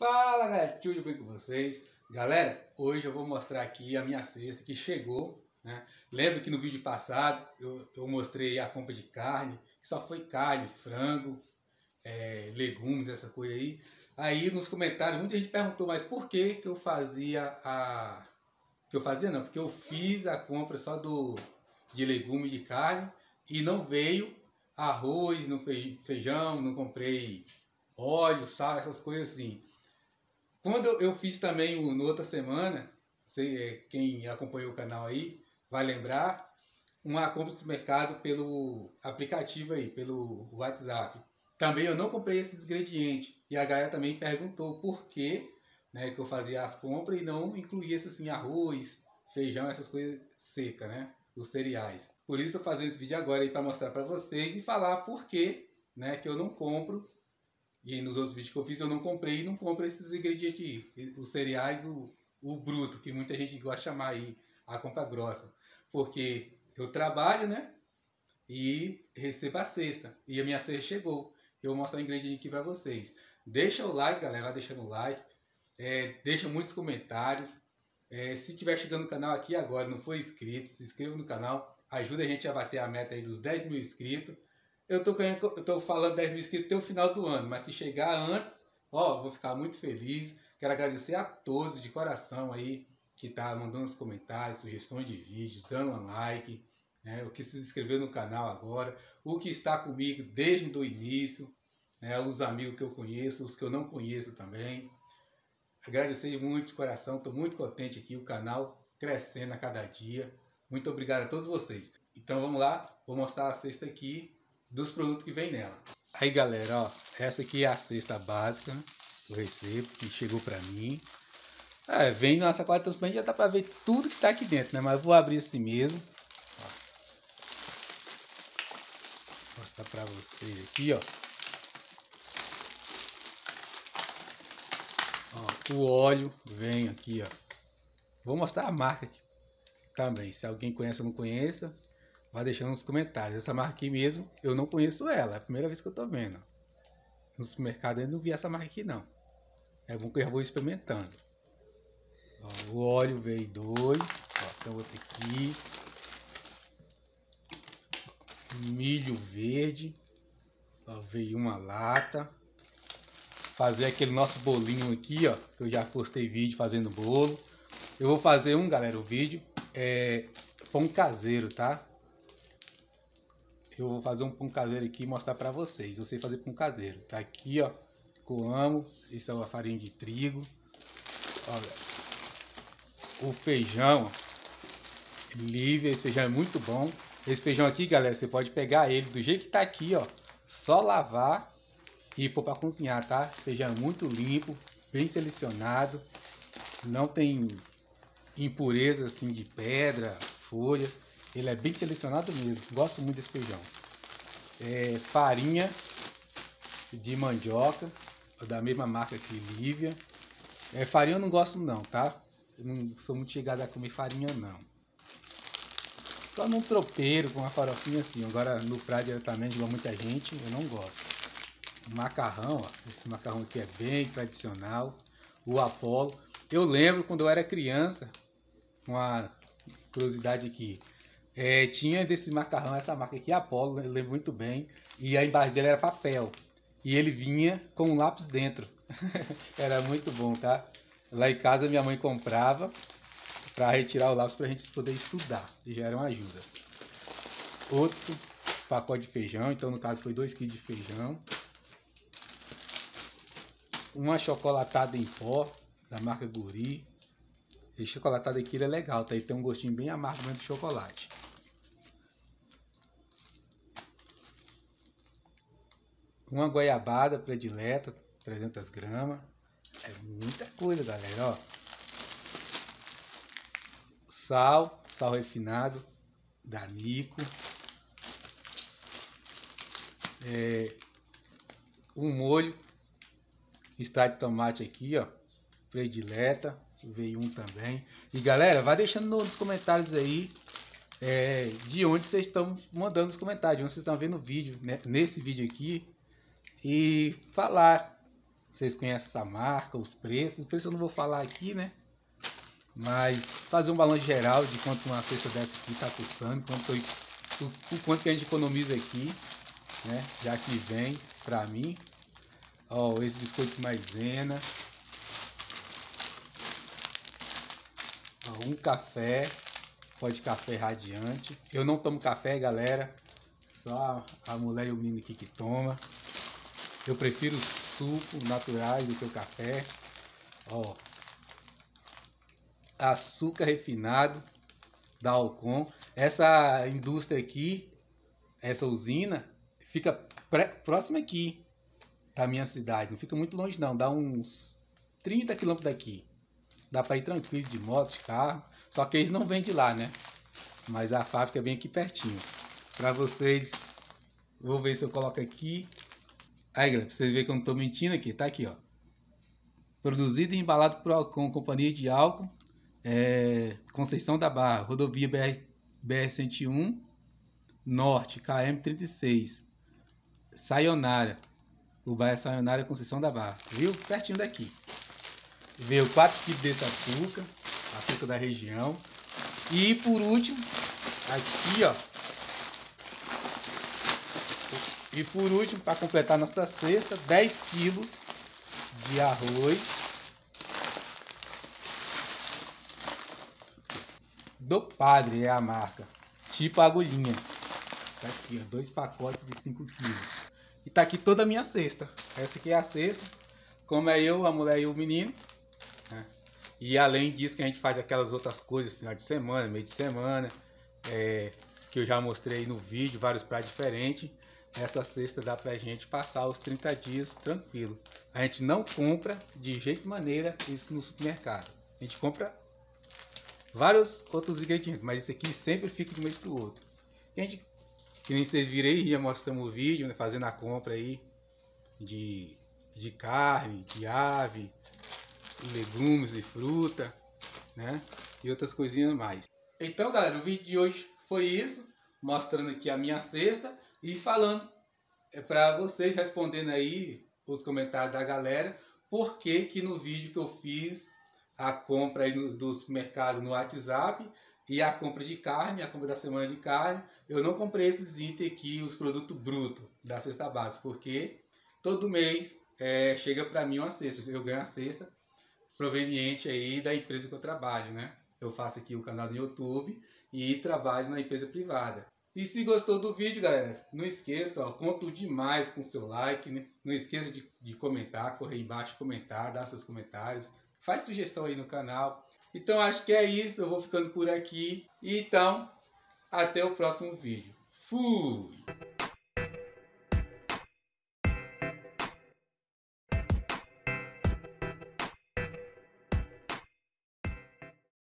Fala galera, tudo bem com vocês? Galera, hoje eu vou mostrar aqui a minha cesta que chegou, né? Lembra que no vídeo passado eu mostrei a compra de carne, que só foi carne, frango, legumes, essa coisa aí. Aí nos comentários muita gente perguntou, mas por que que eu fazia a... Que eu fazia não, porque eu fiz a compra só de legumes de carne e não veio arroz, não feijão, não comprei óleo, sal, essas coisas assim. Quando eu fiz também no outra semana, quem acompanhou o canal aí vai lembrar, uma compra do supermercado pelo aplicativo aí, pelo WhatsApp. Também eu não comprei esses ingredientes. E a galera também perguntou por que, né, que eu fazia as compras e não incluía assim, arroz, feijão, essas coisas secas, né? Os cereais. Por isso eu estou fazendo esse vídeo agora aí para mostrar para vocês e falar por que, né, que eu não compro. E nos outros vídeos que eu fiz eu não comprei e não compro esses ingredientes, os cereais, o bruto, que muita gente gosta de chamar aí, a compra grossa. Porque eu trabalho, né? E recebo a cesta. E a minha cesta chegou. Eu vou mostrar o ingrediente aqui para vocês. Deixa o like, galera, vai deixando o like. Deixa muitos comentários. Se estiver chegando no canal aqui agora, não for inscrito, se inscreva no canal. Ajuda a gente a bater a meta aí dos 10 mil inscritos. Eu tô falando 10 mil inscritos até o final do ano, mas se chegar antes, ó, vou ficar muito feliz. Quero agradecer a todos de coração aí que tá mandando os comentários, sugestões de vídeo, dando um like, né? O que se inscreveu no canal agora, o que está comigo desde o início, né? Os amigos que eu conheço, os que eu não conheço também. Agradecer muito de coração, estou muito contente aqui, o canal crescendo a cada dia. Muito obrigado a todos vocês. Então vamos lá, vou mostrar a cesta aqui dos produtos que vem nela. Aí galera, ó, essa aqui é a cesta básica, né, do recebo, que chegou para mim. Vem na sacola transparente, já dá para ver tudo que está aqui dentro, né? Mas eu vou abrir assim mesmo. Ó. Vou mostrar para vocês aqui, ó. Ó. O óleo vem aqui, ó. Vou mostrar a marca aqui também. Se alguém conhece ou não conheça, vai deixando nos comentários. Essa marca aqui mesmo, eu não conheço ela. É a primeira vez que eu tô vendo. No supermercado eu não vi essa marca aqui não. É bom que eu já vou experimentando. Ó, o óleo veio 2. Ó, tem outro aqui. Milho verde. Ó, veio uma lata. Fazer aquele nosso bolinho aqui, ó. Que eu já postei vídeo fazendo bolo. Eu vou fazer galera, o vídeo. Pão caseiro, tá? Eu vou fazer um pão caseiro aqui e mostrar pra vocês. Eu sei fazer pão caseiro. Tá aqui, ó. Coamo. Isso é uma farinha de trigo. Olha. O feijão. Livre. Esse feijão é muito bom. Esse feijão aqui, galera, você pode pegar ele do jeito que tá aqui, ó. Só lavar e pôr pra cozinhar, tá? Esse feijão é muito limpo. Bem selecionado. Não tem impureza assim de pedra, folha. Ele é bem selecionado mesmo. Gosto muito desse feijão. Farinha de mandioca, da mesma marca que Lívia. Farinha eu não gosto não, tá? Eu não sou muito chegado a comer farinha não. Só num tropeiro com uma farofinha assim. Agora no prato diretamente, igual muita gente, eu não gosto. O macarrão, ó, esse macarrão aqui é bem tradicional. O Apolo. Eu lembro quando eu era criança, uma curiosidade aqui. Tinha desse macarrão, essa marca aqui, Apolo, eu lembro muito bem. E a embalagem dele era papel. E ele vinha com um lápis dentro. Era muito bom, tá? Lá em casa minha mãe comprava para retirar o lápis para a gente poder estudar. E já era uma ajuda. Outro pacote de feijão, então no caso foi 2 kg de feijão. Uma chocolatada em pó, da marca Guri. Esse chocolatado aqui é legal, tá? Ele tem um gostinho bem amargo dentro do chocolate. Uma goiabada predileta, 300 gramas. É muita coisa, galera, ó. Sal refinado, da Nico. Um molho, extrato de tomate aqui, ó. Predileta, veio um também. E galera, vai deixando nos comentários aí de onde vocês estão mandando os comentários, de onde vocês estão vendo o vídeo, né? Nesse vídeo aqui. E falar Vocês conhecem essa marca, os preços eu não vou falar aqui, né? Mas fazer um balanço geral de quanto uma cesta dessa aqui está custando, o quanto que a gente economiza aqui, né? Já que vem pra mim. Ó, esse biscoito de maisena. Ó, um café, pó de café radiante. Eu não tomo café, galera. Só a mulher e o menino aqui que toma. Eu prefiro suco naturais do que o café. Ó, açúcar refinado da Alcon. Essa indústria aqui, essa usina, fica próxima aqui da minha cidade. Não fica muito longe não, dá uns 30 quilômetros daqui. Dá para ir tranquilo de moto, de carro. Só que eles não vendem lá, né? Mas a fábrica é bem aqui pertinho. Para vocês, vou ver se eu coloco aqui. Aí, galera, pra vocês verem que eu não tô mentindo aqui. Tá aqui, ó. Produzido e embalado por Alcon, Companhia de Álcool, Conceição da Barra, rodovia BR-101, Norte, KM-36, Sayonara, o bairro Sayonara, Conceição da Barra, viu? Pertinho daqui. Veio 4 kg desse açúcar, açúcar da região. E por último, aqui, ó. E por último, para completar nossa cesta, 10 kg de arroz do Padre, é a marca, tipo agulhinha. Tá aqui, ó, 2 pacotes de 5 kg. E tá aqui toda a minha cesta. Essa aqui é a cesta, como é eu, a mulher e o menino, né? E além disso que a gente faz aquelas outras coisas, final de semana, meio de semana, que eu já mostrei no vídeo, vários pratos diferentes. Essa cesta dá pra gente passar os 30 dias tranquilo. A gente não compra de jeito maneira isso no supermercado. A gente compra vários outros ingredientes, mas esse aqui sempre fica de um mês pro outro. A gente, que nem vocês viram aí, já mostramos o vídeo, né, fazendo a compra aí de carne, de ave, legumes e fruta, né? E outras coisinhas mais. Então, galera, o vídeo de hoje foi isso, mostrando aqui a minha cesta e falando para vocês, respondendo aí os comentários da galera, por que que no vídeo que eu fiz a compra aí do supermercado no WhatsApp e a compra de carne, a compra da semana de carne, eu não comprei esses itens aqui, os produtos brutos da cesta básica, porque todo mês chega para mim uma cesta, eu ganho a cesta proveniente aí da empresa que eu trabalho, né? Eu faço aqui o canal no YouTube e trabalho na empresa privada. E se gostou do vídeo, galera, não esqueça, ó, conto demais com seu like, né? Não esqueça de comentar, correr embaixo, comentar, dar seus comentários. Faz sugestão aí no canal. Então acho que é isso, eu vou ficando por aqui. Então, até o próximo vídeo. Fui!